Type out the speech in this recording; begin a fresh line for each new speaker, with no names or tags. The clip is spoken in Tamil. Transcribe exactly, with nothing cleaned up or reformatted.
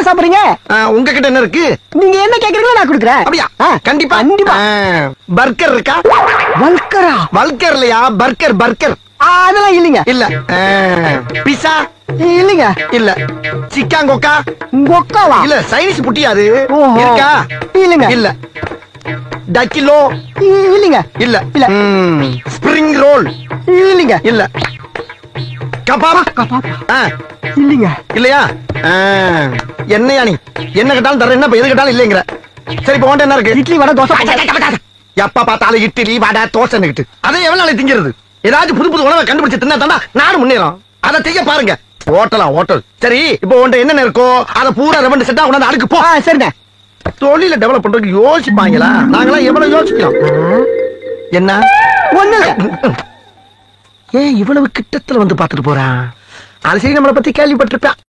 சாப்பிடுறீங்க?
உங்ககிட்ட என்ன இருக்கு?
நீங்க என்ன கேக்குறீங்களோ நான் கொடுக்குறேன்.
அப்படியா? கண்டிப்பா
கண்டிப்பா.
பர்கர் இருக்கா?
வல்கரா?
வல்கர் இல்லையா, பர்கர் பர்கர்.
அதெல்லாம் இல்லைங்க.
இல்ல. பிஸா
இல்லைங்க.
இல்ல. சிக்கன் கொக்கா?
கொக்காவா?
இல்ல, சைனீஸ் புட்டியாது இருக்கா?
இல்லைங்க.
இல்ல. டக்கிலோ?
இல்லைங்க.
இல்ல.
இல்ல.
Spring roll?
இல்லைங்க.
இல்ல. கபாப்?
கபாப்?
இல்லைங்க. இல்லையா? என்னையா நீ என்ன கேட்டாலும் தர, என்ன எது கேட்டாலும் இல்லைங்கிற. சரி, இப்ப உன்கிட்ட என்ன இருக்கு?
இட்லி வடை தோசை.
எப்ப பார்த்தாலும் இட்லி வடை தோசை கிட்டு அதை எவ்வளவு நாளை திங்கிறது? ஏதாச்சும் புது புது உணவை கண்டுபிடிச்சு தின்னா தாண்டா நானும் முன்னேறும். அதை செய்ய பாருங்க. ஹோட்டலா ஹோட்டல். சரி, இப்போ உன்கிட்ட என்னென்ன இருக்கோ அதை பூரா ரெவண்டு செட்டா உணர்ந்து அடுக்கு போ.
சரிண்ணே.
தொழில டெவலப் பண்றதுக்கு யோசிப்பாங்களா? நாங்களாம் எவ்வளவு யோசிக்கிறோம். என்ன
ஒண்ணு
ஏன் இவ்வளவு கிட்டத்துல வந்து பாத்துட்டு போறான்? அது சரி, நம்மளை பத்தி கேள்விப்பட்டிருப்பேன்.